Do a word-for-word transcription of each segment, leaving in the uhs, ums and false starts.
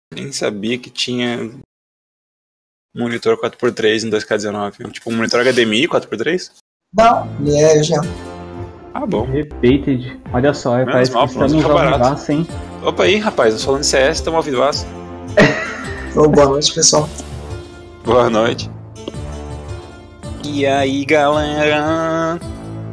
Nem sabia que tinha monitor quatro por três em dois K dezenove. Tipo um monitor H D M I quatro por três? Não, ele é G. Ah, bom. Repeated. Olha só, Menos parece mal, que pelo menos estamos fica ao barato. vivaço, hein? Opa aí, rapaz, nós falando de C S, estamos ao vivaço. Oh, boa noite, pessoal. Boa noite. E aí, galera?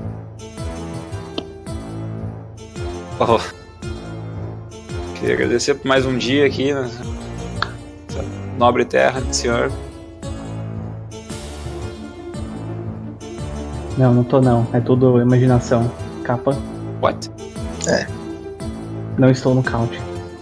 Oh. Queria agradecer por mais um dia aqui nessa nobre terra do senhor. Não, não tô não. É tudo imaginação. Capa. What? É. Não estou no count.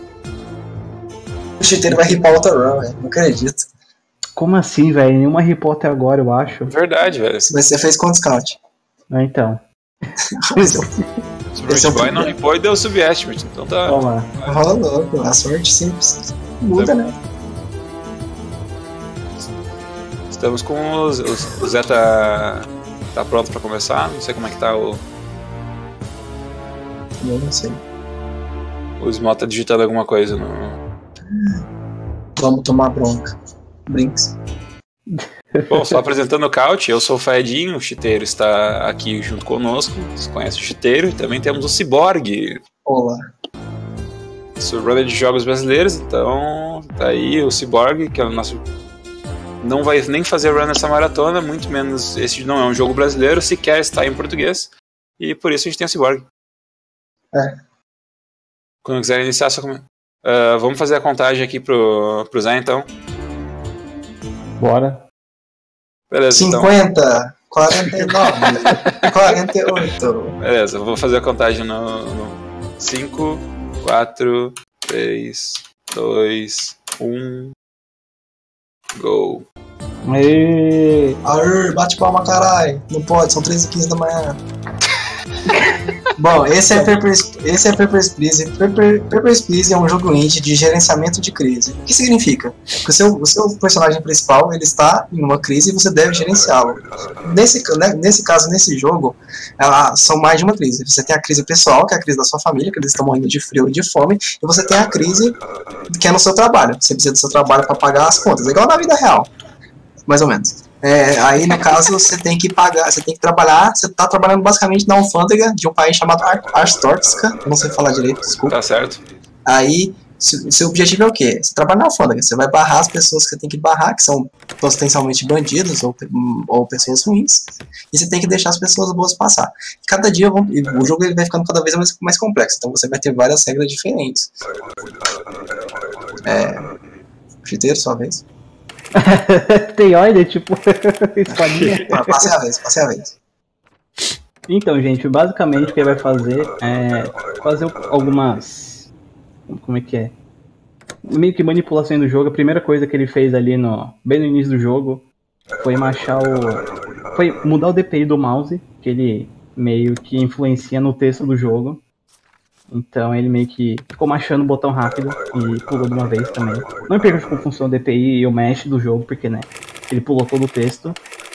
O chuteiro vai ripar outra run, velho. Não acredito. Como assim, velho? Nenhuma repórter agora, eu acho. Verdade, velho. Mas você fez quantos count? Ah, então. Esse Super é o Boy não primeiro. ripou e deu sub-estimate, então tá. Toma. Rola louco, a sorte simples. Muda, né? Estamos com os, os, o Zé tá, tá pronto pra começar, não sei como é que tá o, Eu não sei. o Small tá digitando alguma coisa no... Vamos tomar bronca. Brinks. Bom, só apresentando o Couch, eu sou o Faedinho, o Chiteiro está aqui junto conosco, você conhece o Chiteiro, e também temos o Cyborg, Olá. runner de jogos brasileiros, então tá aí o Cyborg, que é o nosso... Não vai nem fazer run nessa maratona, muito menos esse não é um jogo brasileiro, sequer está em português, e por isso a gente tem o Cyborg. É. Quando quiser iniciar, só come... uh, vamos fazer a contagem aqui pro, pro Zé, então. Bora. Beleza, então. cinquenta, quarenta e nove, quarenta e oito. Beleza, eu vou fazer a contagem no cinco, quatro, três, dois, um. Go. Aê! Aê, bate palma, caralho. Não pode, são três e quinze da manhã. Bom, esse é Papers, esse é Papers, Please. Paper, Papers, Please é um jogo indie de gerenciamento de crise. O que significa? Que o seu, o seu personagem principal ele está em uma crise e você deve gerenciá-lo. Nesse, né, nesse caso, nesse jogo, ela, são mais de uma crise. Você tem a crise pessoal, que é a crise da sua família, que eles estão morrendo de frio e de fome, e você tem a crise que é no seu trabalho. Você precisa do seu trabalho para pagar as contas. É igual na vida real, mais ou menos. É, aí, no caso, você tem que pagar, você tem que trabalhar, você tá trabalhando basicamente na alfândega de um país chamado Ar Arstorska, eu não sei falar direito, desculpa. Tá certo. Aí, se- seu objetivo é o quê? Você trabalha na alfândega, você vai barrar as pessoas que você tem que barrar, que são potencialmente bandidos ou, ou pessoas ruins, e você tem que deixar as pessoas boas passar. Cada dia, vão- o jogo ele vai ficando cada vez mais, mais complexo, então você vai ter várias regras diferentes. É... Chiteiro, sua vez. Tem ordem, tipo, escolinha. Ah, Passe a vez, passe a vez. Então, gente, basicamente o que ele vai fazer é fazer algumas... Como é que é? Meio que manipulações do jogo. A primeira coisa que ele fez ali no bem no início do jogo foi machar o... Foi mudar o D P I do mouse, que ele meio que influencia no texto do jogo. Então ele meio que ficou machando o botão rápido e pulou de uma vez também. Não me pergunte como funciona o D P I e o mesh do jogo, porque né, ele pulou todo o texto.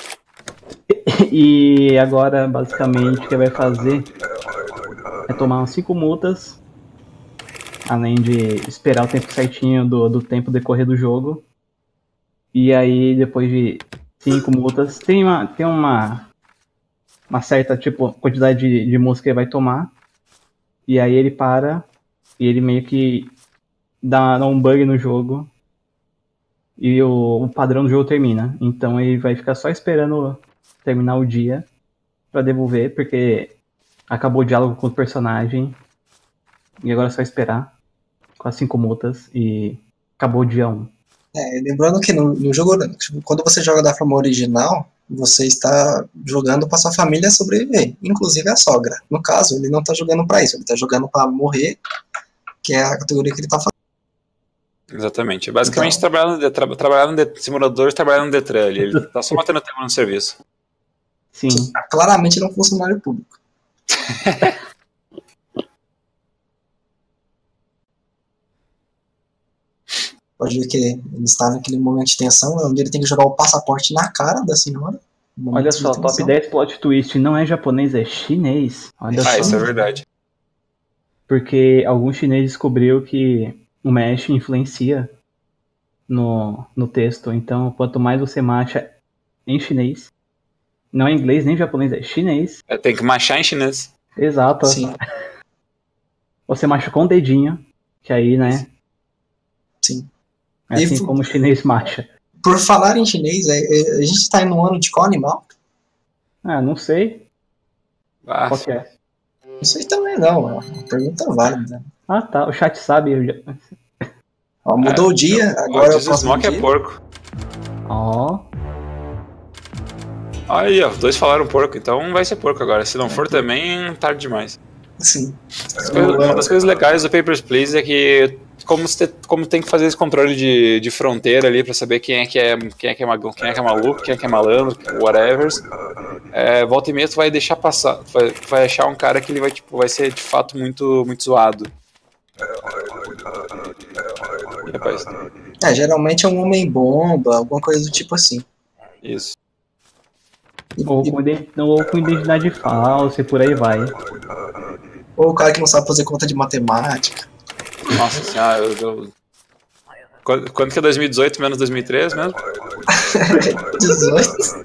E agora basicamente o que ele vai fazer é tomar umas cinco multas, além de esperar o tempo certinho do, do tempo decorrer do jogo. E aí depois de cinco multas, tem uma, tem uma, uma certa tipo, quantidade de, de multas que ele vai tomar. E aí ele para e ele meio que dá, dá um bug no jogo e o, o padrão do jogo termina. Então ele vai ficar só esperando terminar o dia pra devolver, porque acabou o diálogo com o personagem e agora é só esperar com as cinco multas e acabou o dia um. É, lembrando que no, no jogo, tipo, quando você joga da forma original, você está jogando para sua família sobreviver, inclusive a sogra. No caso, ele não está jogando para isso, ele está jogando para morrer, que é a categoria que ele está fazendo. Exatamente. Basicamente, Então. trabalhar, no, de- tra, trabalhar no de, simulador, trabalhar no Detran ali. Ele tá só matando tempo no serviço. Sim. Claramente ele é um funcionário público. Pode ver que ele está naquele momento de tensão, onde ele tem que jogar o passaporte na cara da senhora. No momento Olha de só, tensão. top dez plot twist não é japonês, é chinês. Olha Ah, só. isso é verdade. Porque algum chinês descobriu que o mesh influencia no, no texto. Então, quanto mais você marcha em chinês, não é inglês nem japonês, é chinês. É, tem que marchar em chinês. Exato. Sim. Você marcha com o dedinho, que aí, né? Sim. É assim E- como o chinês marcha. Por falar em chinês, é- é- a gente tá em um ano de qual animal? Ah, não sei Ah, qual que é. Não sei também não, é uma pergunta válida. Ah, tá. O chat sabe. eu já- Ó, mudou o dia, o agora é o Jesus próximo Smoke dia. é porco. Ó. Aí, ó, os dois falaram porco, então vai ser porco agora. Se não for também, tarde demais. Sim. As coisas- uma das coisas legais do Papers, Please é que como, você, como tem que fazer esse controle de, de fronteira ali pra saber quem é que é, quem é, que é, mago- quem é, que é maluco, quem é que é malandro, whatever. É, volta e meia tu vai deixar passar, tu vai, tu vai achar um cara que ele vai, tipo, vai ser de fato muito, muito zoado. E, rapaz, É, geralmente é um homem-bomba, alguma coisa do tipo assim. isso. E- Ou e- com, ident- ou com identidade falsa e por aí vai. ou o cara que não sabe fazer conta de matemática. Nossa senhora, eu, eu... Quando, quando que é dois mil e dezoito menos dois mil e treze mesmo? dezoito?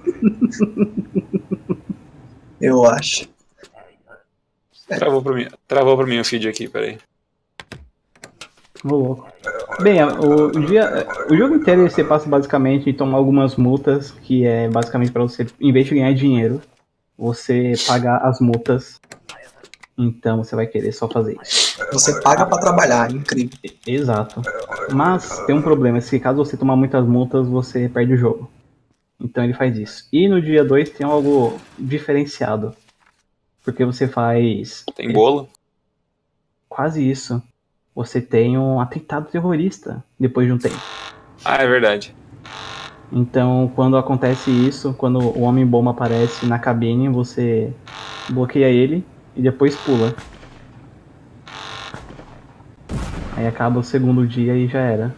Eu acho. Travou pra mim, travou pra mim o feed aqui, peraí. Ô, louco. Bem, o, o dia, o jogo inteiro você passa basicamente em tomar algumas multas, que é basicamente para você, em vez de ganhar dinheiro, você pagar as multas. Então você vai querer só fazer isso. Você paga pra trabalhar, incrível. Exato. Mas tem um problema, se caso você tomar muitas multas, você perde o jogo. Então ele faz isso. E no dia dois tem algo diferenciado. Porque você faz Tem bolo? quase isso. Você tem um atentado terrorista depois de um tempo. Ah, é verdade. Então, quando acontece isso, quando o Homem-Bomba aparece na cabine, você bloqueia ele e depois pula. Aí acaba o segundo dia e já era.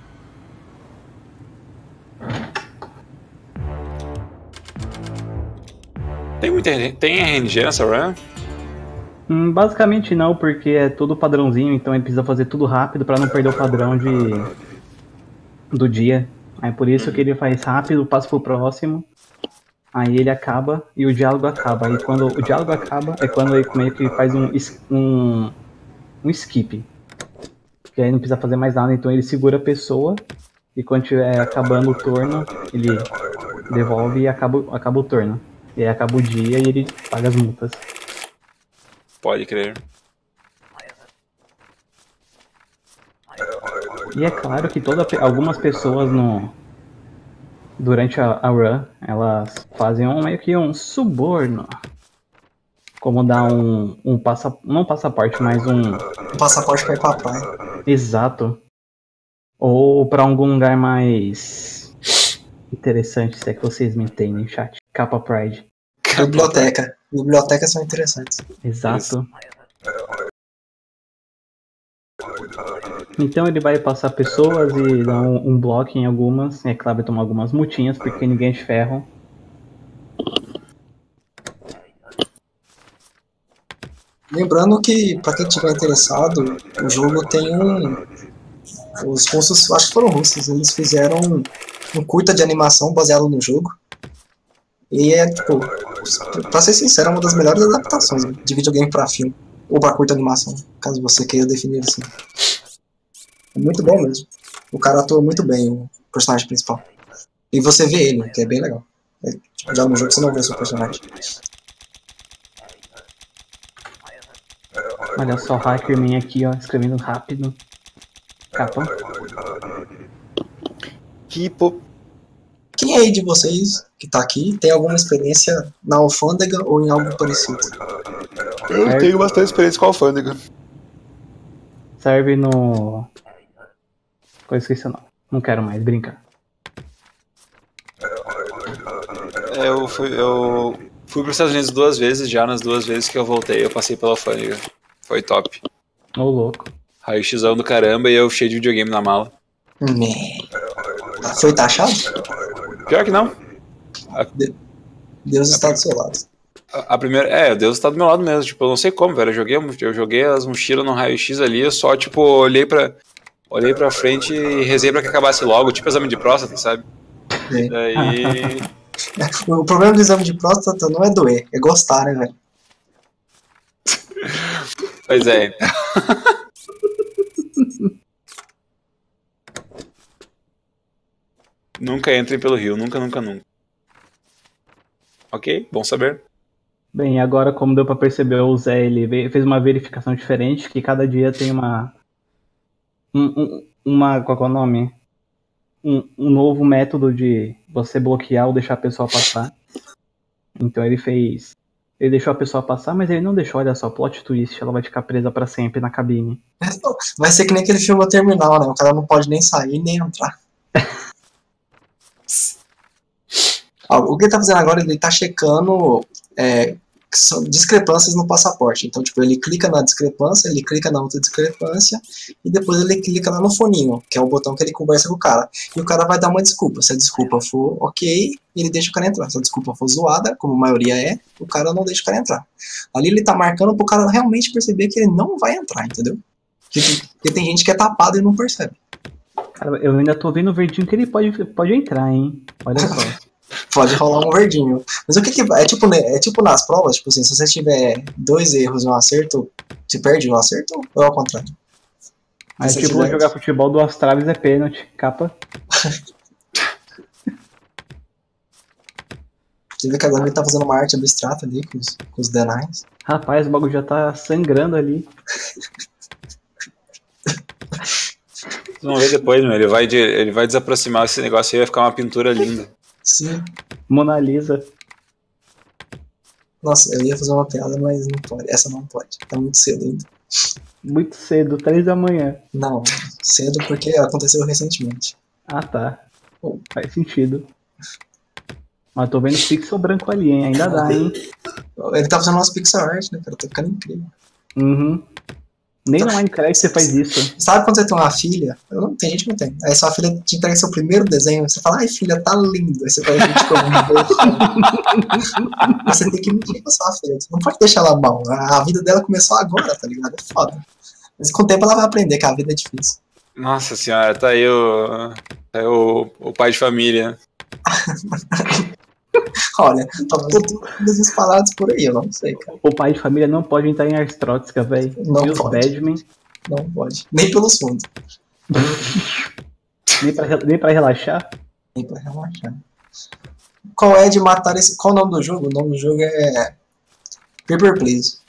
Tem muita tem R N G nessa run? Hum, basicamente não, porque é tudo padrãozinho, então ele precisa fazer tudo rápido pra não perder o padrão de do dia. Aí por isso que ele faz rápido, passa pro próximo. Aí ele acaba e o diálogo acaba. Aí quando o diálogo acaba é quando ele meio que faz um, es- um, um skip. Que aí não precisa fazer mais nada, então ele segura a pessoa e quando estiver acabando o turno, ele devolve e acaba, acaba o turno. E aí acaba o dia e ele paga as multas. Pode crer. E é claro que toda, algumas pessoas no durante a, a run, elas fazem um, meio que um suborno. Como dar um, um passa, não passaporte, mas um Um passaporte pra ir pra praia. exato. Ou pra algum lugar mais interessante, se é que vocês me entendem, chat. Capa Pride. Biblioteca. Bibliotecas são interessantes. Exato. Então ele vai passar pessoas e dar um, um bloco em algumas. É claro, vai tomar algumas multinhas, porque ninguém é de ferro. Lembrando que, pra quem tiver interessado, o jogo tem um. Os russos, acho que foram russos, eles fizeram um, um curta de animação baseado no jogo. E é, tipo, pra ser sincero, é uma das melhores adaptações de videogame pra filme. Ou pra curta animação, caso você queira definir assim. É muito bom mesmo. O cara atua muito bem, o personagem principal. E você vê ele, que é bem legal. É, tipo, já no jogo você não vê o seu personagem. Olha só, Hackerman aqui, ó, escrevendo rápido. Capa. Que po... Quem aí de vocês que tá aqui tem alguma experiência na alfândega ou em algo parecido? Eu Certo. tenho bastante experiência com a alfândega. Serve no. Eu esqueci o nome. Não quero mais brincar. É, Eu fui, eu fui para os Estados Unidos duas vezes já, nas duas vezes que eu voltei, eu passei pela alfândega. Foi top. Ô louco. Raio-xzão do caramba e eu cheio de videogame na mala. Né. Foi taxado? Pior que não. Deus está do seu lado. A, a primeira. É, Deus tá do meu lado mesmo. Tipo, eu não sei como, velho. Eu joguei, eu joguei as mochilas no raio-x ali, eu só, tipo, olhei pra. olhei pra frente e rezei pra que acabasse logo, tipo exame de próstata, sabe? Sim. Daí. O problema do exame de próstata não é doer, é gostar, né, velho? Pois é. Nunca entrem pelo rio, nunca, nunca, nunca. Ok, bom saber. Bem, agora como deu pra perceber, o Zé ele veio- fez uma verificação diferente, que cada dia tem uma... Um, um- uma... Qual que é o nome? Um, um novo método de você bloquear ou deixar a pessoa passar. Então ele fez... Ele deixou a pessoa passar, mas ele não deixou, olha só, plot twist, ela vai ficar presa pra sempre na cabine. Vai ser que nem aquele filme Terminal, né? O cara não pode nem sair nem entrar. Ó, o que ele tá fazendo agora, ele tá checando é, que são discrepâncias no passaporte. Então, tipo, ele clica na discrepância, ele clica na outra discrepância, e depois ele clica lá no foninho, que é o botão que ele conversa com o cara. E o cara vai dar uma desculpa. Se a desculpa for ok, ele deixa o cara entrar. Se a desculpa for zoada, como a maioria é, o cara não deixa o cara entrar. Ali ele tá marcando pro cara realmente perceber que ele não vai entrar, entendeu? Porque, porque tem gente que é tapado e não percebe. Cara, eu ainda tô vendo o verdinho que ele pode, pode entrar, hein? Olha só. Pode rolar um verdinho. Mas o que que é tipo, né, é tipo nas provas, tipo assim, se você tiver dois erros e um acerto, você perde um acerto ou é ao contrário? Mas Se tipo, tiver- jogar futebol, duas traves é pênalti. Capa. Você vê que agora ele tá fazendo uma arte abstrata ali com os, com os denais. Rapaz, o bagulho já tá sangrando ali. Vocês vão ver depois, meu. Ele vai, de, ele vai desaproximar esse negócio aí, vai ficar uma pintura linda. Sim. Mona Lisa. Nossa, eu ia fazer uma piada, mas não pode. Essa não pode. Tá muito cedo ainda. Muito cedo, três da manhã. Não, cedo porque aconteceu recentemente. Ah, tá. Faz sentido. Mas tô vendo pixel branco ali, hein? Ainda dá, hein? Ele tá fazendo umas pixel art, né, cara? Tá ficando incrível. Uhum. Nem no Minecraft você faz isso. Sabe quando você tem uma filha? Eu não, tem gente que não tem. Aí sua filha te entrega seu primeiro desenho, você fala, ai filha, tá lindo. Aí você faz a gente como Você tem que mentir com a sua filha. Você não pode deixar ela mal. A vida dela começou agora, tá ligado? É foda. Mas com o tempo ela vai aprender que a vida é difícil. Nossa senhora, tá aí o, tá aí o, o pai de família. Olha, talvez eu tenha coisas espalhadas por aí, eu não sei, cara. O pai de família não pode entrar em Arstrótica, velho. Não E os pode. Badman, Não pode. Nem pelos fundos. nem pra, re- nem pra relaxar. Nem pra relaxar. Qual é de matar esse. Qual é o nome do jogo? O nome do jogo é. Paper Please.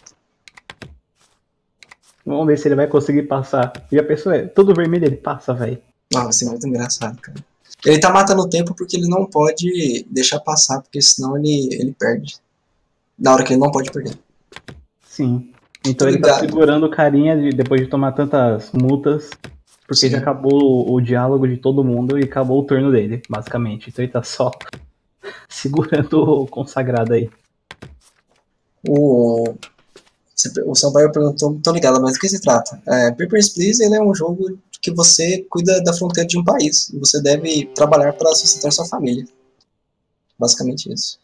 Vamos ver se ele vai conseguir passar. E a pessoa é tudo vermelho, ele passa, velho. Nossa, isso é muito engraçado, cara. Ele tá matando o tempo porque ele não pode deixar passar, porque senão ele, ele perde. Na hora que ele não pode perder. Sim. Então ele tá Obrigado. segurando o carinha de- depois de tomar tantas multas. Porque Sim. já acabou o, o diálogo de todo mundo e acabou o turno dele, basicamente. Então ele tá só segurando o consagrado aí. O, o Sampaio perguntou, tô ligado, mas do que se trata? É, Papers, Please ele é um jogo que você cuida da fronteira de um país. E você deve trabalhar para sustentar sua família. Basicamente isso.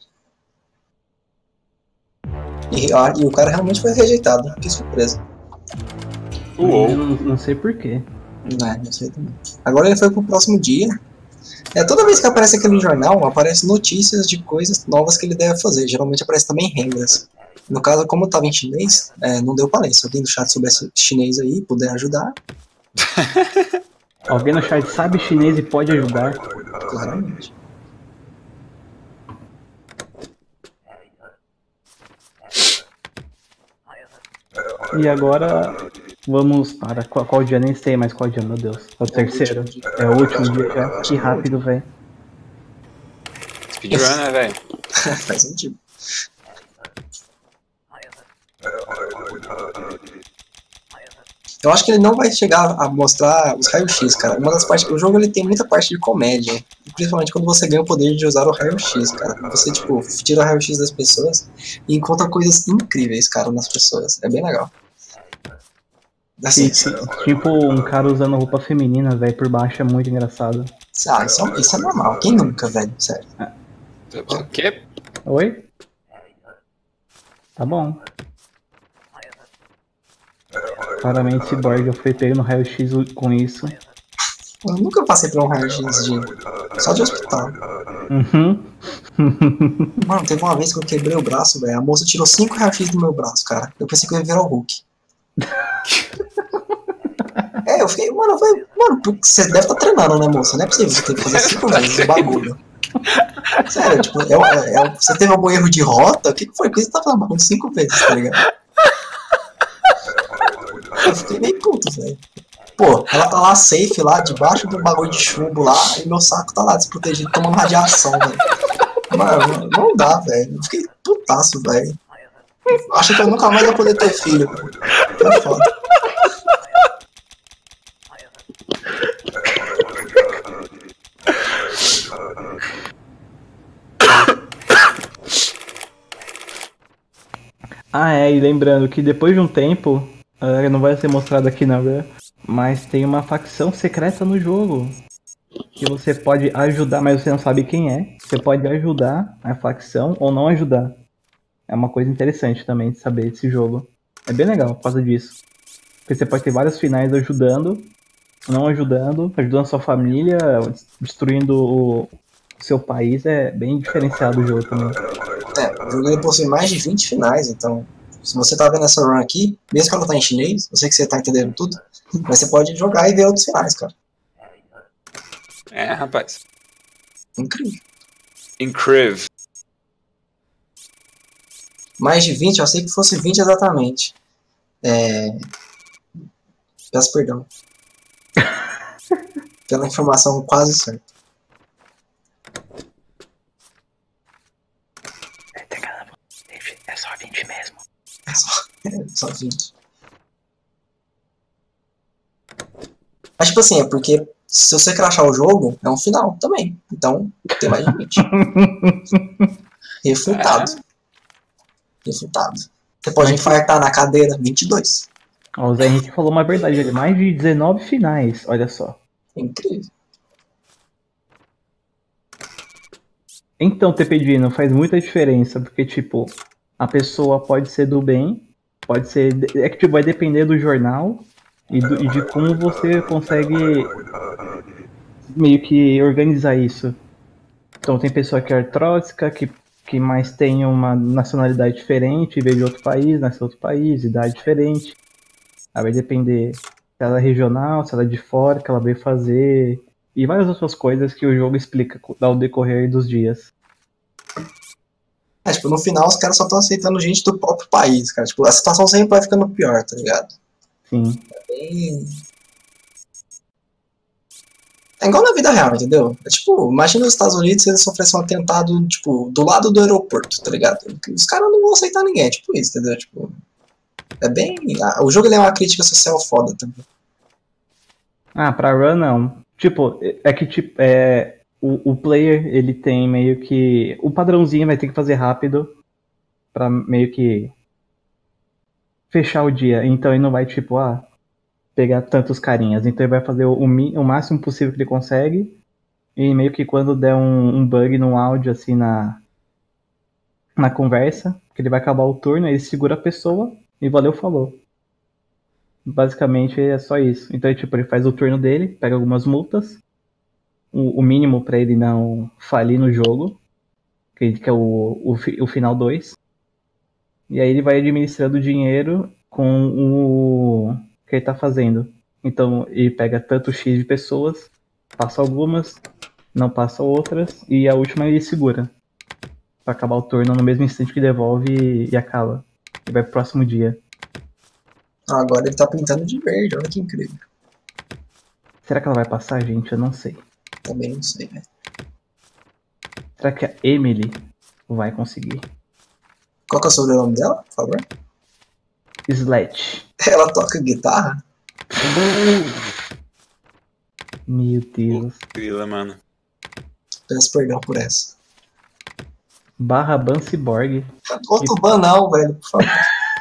E, ah, e o cara realmente foi rejeitado. Que surpresa. Uou. Eu não, não sei porquê. Não, não sei também. Agora ele foi pro próximo dia. É, toda vez que aparece aquele jornal, aparece notícias de coisas novas que ele deve fazer. Geralmente aparece também regras. No caso, como estava em chinês, é, não deu pra ler. Se alguém do chat soubesse chinês aí, puder ajudar, Alguém no chat sabe chinês e pode ajudar. claramente. E agora vamos para qual, qual dia? Nem sei mais qual dia, meu Deus. É o terceiro. É o último dia já. Que rápido, velho. Speedrun, né, velho? Faz sentido. Eu acho que ele não vai chegar a mostrar os raios-x, cara. Uma das partes, o jogo ele tem muita parte de comédia, principalmente quando você ganha o poder de usar o raio-x, cara. Você tipo tira o raio-x das pessoas e encontra coisas incríveis, cara, nas pessoas. É bem legal. Assim, E, ti- tipo um cara usando roupa feminina, velho, por baixo é muito engraçado. ah, isso, é, isso é normal. Quem nunca, velho? Sério. O quê? Oi? Tá bom. Claramente, Cyborg, eu fui pego no raio-x com isso. Eu nunca passei por um raio-x de... só de hospital. Uhum. Mano, teve uma vez que eu quebrei o braço, velho. A moça tirou cinco raio-x do meu braço, cara. Eu pensei que eu ia virar o Hulk. É, eu fiquei, mano, eu falei, mano, você deve estar treinando, né, moça? Não é possível você ter que fazer cinco vezes o bagulho. Sério, tipo, é, é, é, você teve algum erro de rota? O que, que foi? Por que você tá fazendo bagulho cinco vezes, tá ligado? Eu fiquei meio puto, velho. Pô, ela tá lá safe, lá, debaixo do bagulho de chumbo lá, e meu saco tá lá desprotegido, tomando radiação, velho. Mano, não dá, velho. Eu fiquei putaço, velho. Acho que eu nunca mais vou poder ter filho, velho. É foda. Ah, é, e lembrando que depois de um tempo, uh, não vai ser mostrado aqui não, né? Mas tem uma facção secreta no jogo. Que você pode ajudar, mas você não sabe quem é. Você pode ajudar a facção ou não ajudar. É uma coisa interessante também de saber desse jogo. É bem legal por causa disso. Porque você pode ter vários finais ajudando, não ajudando, ajudando a sua família, destruindo o seu país. É bem diferenciado o jogo também. É, o jogo ele possui mais de vinte finais, então se você tá vendo essa run aqui, mesmo que ela tá em chinês, eu sei que você tá entendendo tudo, mas você pode jogar e ver outros finais, cara. É, rapaz. Incrível. Incrível. Mais de vinte, eu sei que fosse vinte exatamente. É... Peço perdão. Pela informação quase certa. É só vinte mesmo. É só, é só vinte. Mas tipo assim, é porque se você crashar o jogo, é um final também. Então, tem mais de vinte. Refutado. Refutado. Você pode infartar na cadeira, vinte e dois. Ó, o Zé Henrique falou uma verdade, ele mais de dezenove finais, olha só. Incrível. Então, Tepedino, faz muita diferença, porque, tipo, a pessoa pode ser do bem, pode ser... É que, tipo, vai depender do jornal e, do, e de como você consegue meio que organizar isso. Então, tem pessoa que é artróxica, que, que mais tem uma nacionalidade diferente, veio de outro país, nasceu em outro país, idade diferente. Aí vai depender se ela é regional, se ela é de fora, que ela veio fazer... E várias outras coisas que o jogo explica ao decorrer dos dias. É, tipo, no final os caras só estão aceitando gente do próprio país, cara. Tipo, a situação sempre vai ficando pior, tá ligado? Sim. É bem... É igual na vida real, entendeu? É tipo, imagina os Estados Unidos se eles sofressem um atentado, tipo, do lado do aeroporto, tá ligado? Os caras não vão aceitar ninguém, é tipo isso, entendeu? Tipo, é bem... O jogo ele é uma crítica social foda também. Ah, pra run não. Tipo, é que tipo, é, o, o player, ele tem meio que... O padrãozinho vai ter que fazer rápido pra meio que fechar o dia. Então ele não vai, tipo, ah, pegar tantos carinhas. Então ele vai fazer o, o, o máximo possível que ele consegue. E meio que quando der um, um bug no áudio, assim, na, na conversa, que ele vai acabar o turno, ele segura a pessoa e valeu, falou. Basicamente é só isso. Então, tipo, ele faz o turno dele, pega algumas multas, o, o mínimo pra ele não falir no jogo, que, que é o, o, o final dois. E aí ele vai administrando o dinheiro com o que ele tá fazendo. Então, ele pega tanto X de pessoas, passa algumas, não passa outras, e a última ele segura. Pra acabar o turno no mesmo instante que devolve e, e acaba. E vai pro próximo dia. Agora ele tá pintando de verde, olha que incrível. Será que ela vai passar, gente? Eu não sei. Também não sei, né? Será que a Emily vai conseguir? Qual que é o sobrenome dela, por favor? Sledge. Ela toca guitarra? Meu Deus. Grila, mano. Peço perdão por essa. Barra Ban Cyborg. Outro ban não, velho, por favor.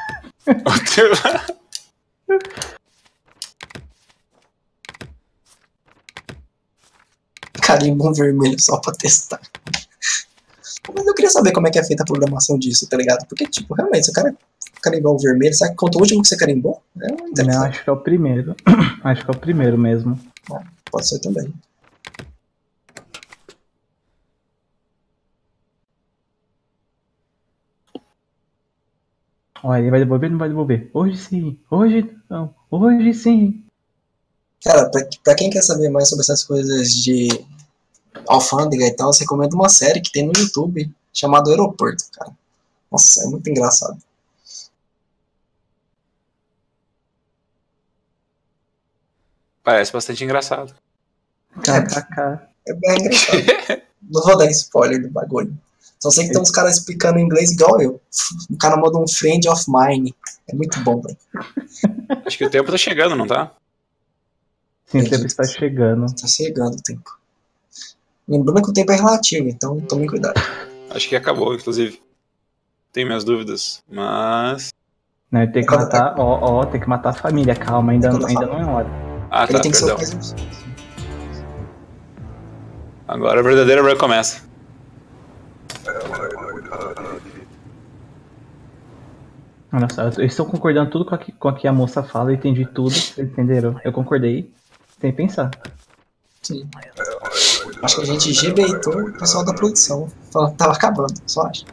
Carimbo vermelho só pra testar. Mas eu queria saber como é que é feita a programação disso, tá ligado? Porque, tipo, realmente, se o cara carimbar o vermelho, será que conta o último que você carimbou? É Não, acho que é o primeiro. Acho que é o primeiro mesmo. Ah, pode ser também. Olha, ele vai devolver ou não vai devolver? Hoje sim, hoje não, hoje sim. Cara, pra, pra quem quer saber mais sobre essas coisas de alfândega e tal, eu recomendo uma série que tem no YouTube chamada Aeroporto, cara. Nossa, é muito engraçado. Parece bastante engraçado. Kkk. É bem engraçado. Não vou dar spoiler do bagulho. Só sei que tem uns caras explicando inglês igual eu. O cara manda um friend of mine. É muito bom, velho. Acho que o tempo tá chegando, não tá? Sim, o tempo está chegando. Tá chegando o tempo. Lembrando que o tempo é relativo, então tomem cuidado. Acho que acabou, inclusive. Tenho minhas dúvidas, mas... Não, tem que Quando- matar, ó, ó, tem que matar a família, calma, ainda, Tem que matar a ainda não é hora. Ah, Ele tá, tem que ser o perdão. mais... Agora a verdadeira run começa. Olha só, eu estou concordando tudo com o que, com a que a moça fala, eu entendi tudo, vocês entenderam? Eu concordei, sem pensar. Sim. Acho que a gente gebeitou o pessoal da produção. Falando que tava acabando, só acho.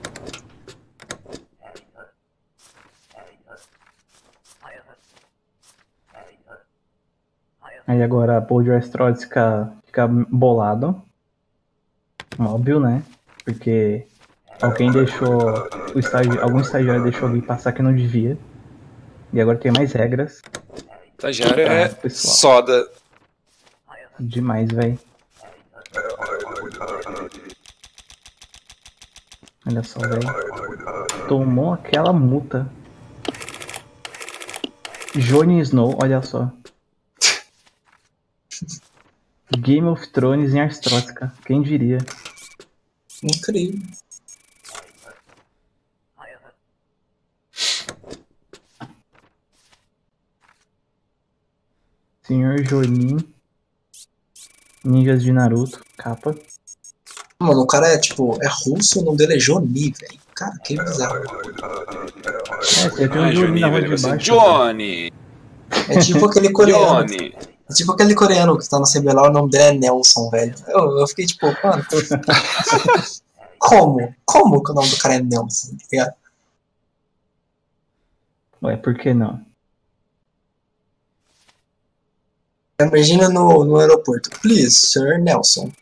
Aí agora a Paul Astrod fica, fica bolado. Óbvio, né? Porque alguém deixou. O estagi... Algum estagiário deixou alguém passar que não devia. E agora tem mais regras. Estagiário Ah, é pessoal. soda. Demais, velho. Olha só, velho. Tomou aquela multa. Jon Snow, olha só. Game of Thrones em Arstrótica, quem diria? Incrível. Senhor Jonin. Ninjas de Naruto, capa. Mano, o cara é tipo, é russo, o nome dele é Johnny, velho. Cara, que bizarro. É, você tem um Ai, Jonin Johnny, na rua velho, vai de ser baixo. Johnny! É tipo aquele coreano. Johnny! É tipo aquele coreano que tá no C B L O, o nome dele é Nelson, velho. Eu, eu fiquei tipo, mano. Como? Como que o nome do cara é Nelson? Tá ligado? Ué, por que não? Imagina no, no aeroporto. Please, Sir Nelson.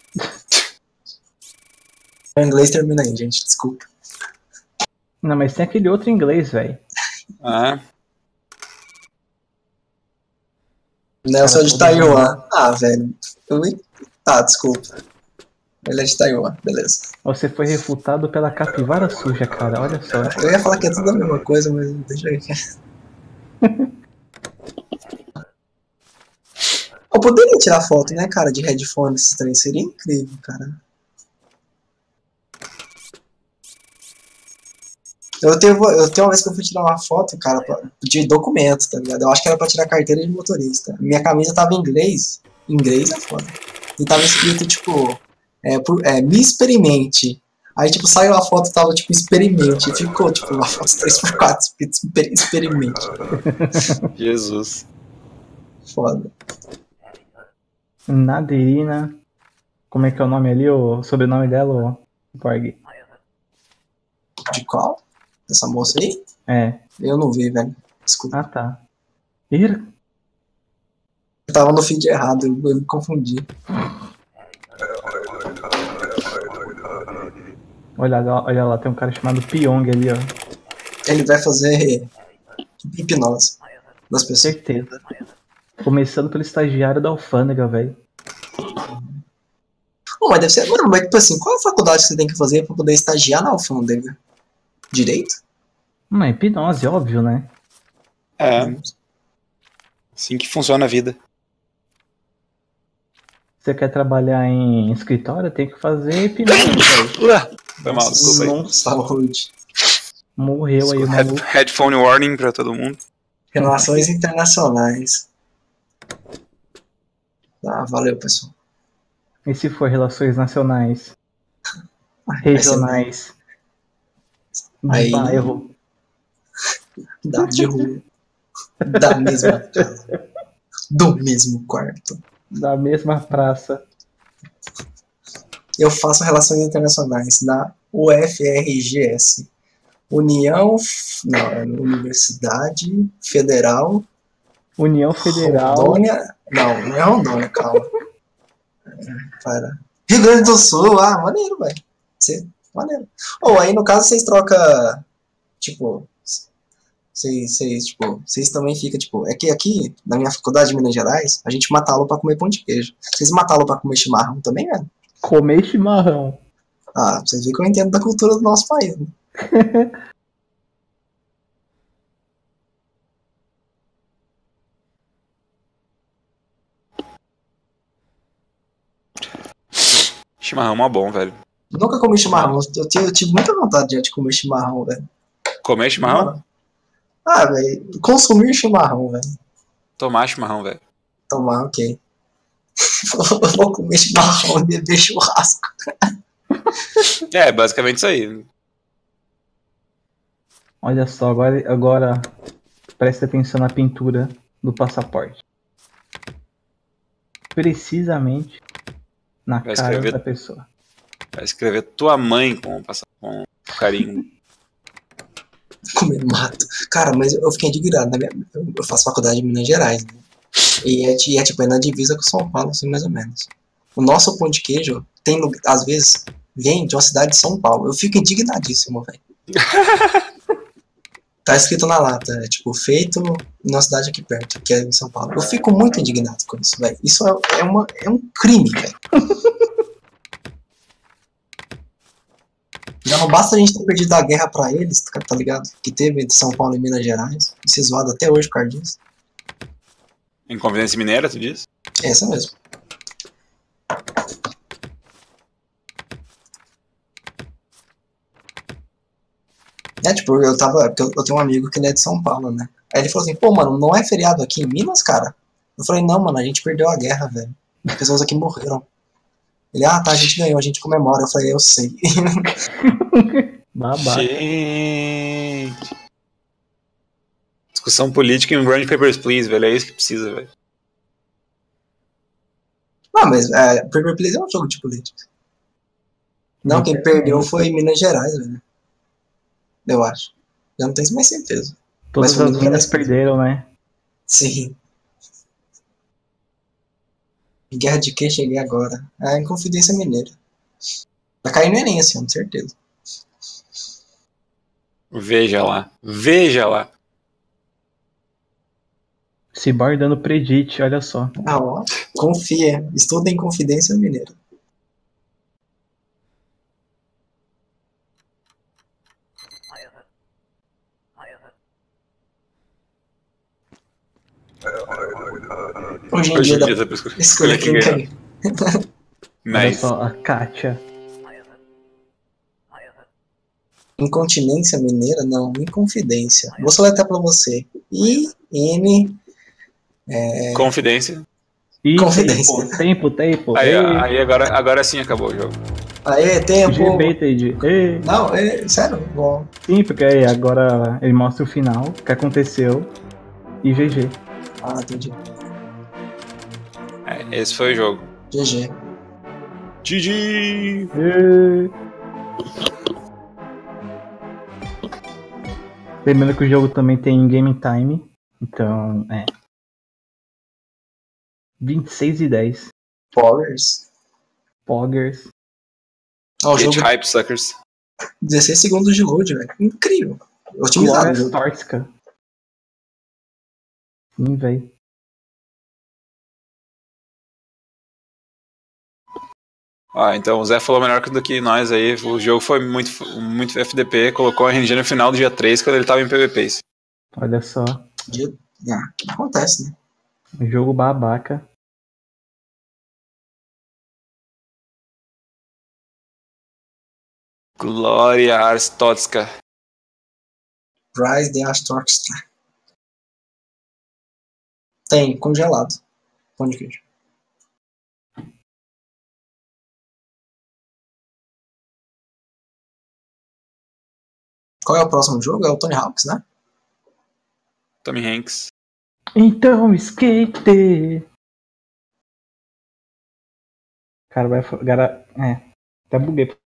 O inglês termina aí, gente, desculpa. Não, mas tem aquele outro inglês, velho. Ah, Nelson é de todo Taiwan. Ah, velho. Eu... Tá, desculpa. Ele é de Taiwan, beleza. Você foi refutado pela capivara suja, cara, olha só. Eu ia falar que é tudo a mesma coisa, mas deixa eu ver. Eu poderia tirar foto, né, cara, de headphone, esses trem. Seria incrível, cara. Eu tenho, eu tenho uma vez que eu fui tirar uma foto, cara, de documento, tá ligado? Eu acho que era pra tirar carteira de motorista. Minha camisa tava em inglês. Inglês é foda. E tava escrito, tipo, é, por, é, me experimente. Aí, tipo, saiu a foto, tava, tipo, experimente. E ficou, tipo, uma foto três por quatro, escrito experimente. Jesus. Foda. Naderina. Como é que é o nome ali, o sobrenome dela, o Borg? De qual? Essa moça aí? É. Eu não vi, velho. Desculpa. Ah, tá. Ih, Eu tava no feed errado, eu, eu me confundi. olha lá, olha lá, tem um cara chamado Pyong ali, ó. Ele vai fazer hipnose das pessoas. Certeza. Começando pelo estagiário da alfândega, velho. Pô, mas deve ser. Mano, mas tipo assim, qual a faculdade que você tem que fazer pra poder estagiar na alfândega? Direito? Uma hipnose, óbvio, né? É, assim que funciona a vida. Você quer trabalhar em escritório, tem que fazer hipnose, velho. Foi mal, desculpa aí. Nossa, Saúde. morreu aí o Head- maluco. Headphone warning pra todo mundo. Relações internacionais. Ah, valeu, pessoal. E se for relações nacionais, Vai ser- regionais, de Aí- bairro? Da de rua. Da mesma casa. Do mesmo quarto. Da mesma praça. Eu faço relações internacionais na U F R G S. União. Não, é Universidade Federal. União Federal. Rondônia. Não, não é Rondônia, calma. Para. Rio Grande do Sul, ah, maneiro, velho. Maneiro. Ou aí, no caso, vocês trocam. Tipo. Vocês, vocês, tipo, vocês também ficam, tipo. É que aqui, na minha faculdade de Minas Gerais, a gente mata aula pra comer pão de queijo. Vocês matam aula pra comer chimarrão também, velho? Comer chimarrão. Ah, pra vocês verem que eu entendo da cultura do nosso país, né? Chimarrão é mó bom, velho. Nunca comi chimarrão. Eu tive, eu tive muita vontade de comer chimarrão, velho. Comer chimarrão? Ah, velho. Consumir chimarrão, velho. Tomar chimarrão, velho. Tomar, ok. Vou comer chimarrão e beber churrasco. É, basicamente isso aí. Olha só, agora, agora presta atenção na pintura do passaporte. Precisamente na Vai cara escrever- da pessoa. Vai escrever tua mãe com, com carinho. Comer mato. Cara, mas eu fiquei indignado. Né? Eu faço faculdade em Minas Gerais, né? E é, e é tipo, é na divisa com São Paulo, assim, mais ou menos. O nosso pão de queijo tem, às vezes, vem de uma cidade de São Paulo. Eu fico indignadíssimo, velho. Tá escrito na lata, é tipo, feito numa cidade aqui perto, que é em São Paulo. Eu fico muito indignado com isso, velho. Isso é, é, uma, é um crime, velho. Já não basta a gente ter perdido a guerra pra eles, tá ligado? Que teve entre São Paulo e Minas Gerais. E se zoado até hoje por causa disso. Inconfidência Mineira, tu diz? É essa mesmo. É, tipo, eu tava. Porque eu, eu tenho um amigo que ele é de São Paulo, né? Aí ele falou assim, pô, mano, não é feriado aqui em Minas, cara? Eu falei, não, mano, a gente perdeu a guerra, velho. As pessoas aqui morreram. Ele, ah, tá, a gente ganhou, a gente comemora. Eu falei, eu sei. Babaca. Gente. Discussão política em Run Papers, Please, velho. É isso que precisa, velho. Não, mas é, Paper Please é um jogo de política. Não, quem perdeu foi Minas Gerais, velho. Eu acho. Eu não tenho mais certeza. Todas foi as Minas minas Gerais. perderam, né? Sim. Guerra de quem cheguei agora? É Inconfidência Mineira. Vai cair no Enem esse ano, certeza. Veja lá. Veja lá. Cyborg dando predit, olha só. Ah, ó. Confia. Estuda em Confidência Mineira. Hoje em Hoje dia em dá dia pra tá pra escolher quem ganhar. caiu. Olha Nice. só, a Kátia. Incontinência Mineira? Não, Inconfidência. Vou soletrar pra você. I N Confidência. E Confidência. tempo, tempo, tempo. Aí, Ei, aí agora, agora sim acabou o jogo. Aê, tempo. G-Baited. Ei. Não, é sério, bom. Sim, porque aí agora ele mostra o final, o que aconteceu e G G. Ah, entendi. É, esse foi o jogo. G G. G G! Ei. Lembrando que o jogo também tem Game Time, então é vinte e seis e dez. Poggers. Poggers. Ó, o Get jogo hype, suckers. dezesseis segundos de load, velho. Incrível. Otimizado o Glória jogo. Storska. Sim, velho. Ah, então o Zé falou melhor do que nós aí. O jogo foi muito, muito F D P, colocou a R N G no final do dia três quando ele tava em P V P. Olha só. De- Ah, que acontece, né? Jogo babaca. Glória Arstotska. Rise the Astorkstra. Tem, congelado. Pão de queijo. Qual é o próximo jogo? É o Tony Hawks, né? Tommy Hanks. Então, skate! Cara, vai. Cara, é. Até buguei.